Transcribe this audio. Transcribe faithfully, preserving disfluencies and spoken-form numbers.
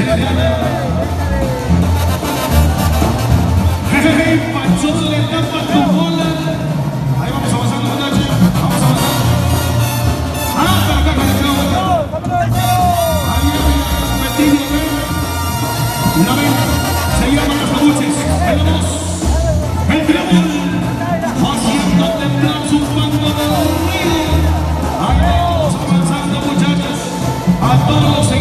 Jejeje, Panchón le tapa tu bola. Ahí vamos avanzando, muchachos. Vamos avanzando. Ah, para acá, para acá. Ahí viene Petillo, ¿ven? ¿La ven? Se llaman los peluches. El dos. El triángulo. Haciendo temblar su banda de ruido. Ahí vamos avanzando, muchachos. A todos los